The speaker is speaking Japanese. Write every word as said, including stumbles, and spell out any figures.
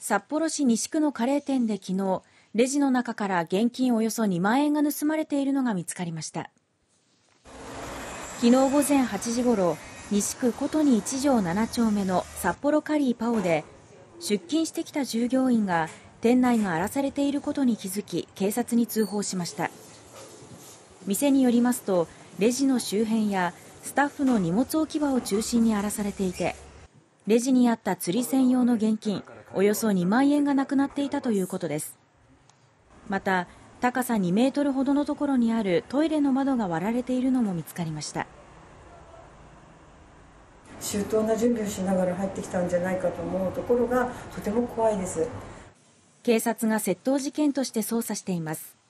札幌市西区のカレー店で昨日、レジの中から現金およそにまんえんが盗まれているのが見つかりました。昨日午前はちじごろ、西区琴にいち条なな丁目の札幌カリーパオで、出勤してきた従業員が店内が荒らされていることに気づき、警察に通報しました。店によりますと、レジの周辺やスタッフの荷物置き場を中心に荒らされていて、レジにあった釣り銭用の現金およそにまんえんがなくなっていたということです。また、高さにメートルほどのところにあるトイレの窓が割られているのも見つかりました。 周到な準備をしながら入ってきたんじゃないかと思うところがとても怖いです。 警察が窃盗事件として捜査しています。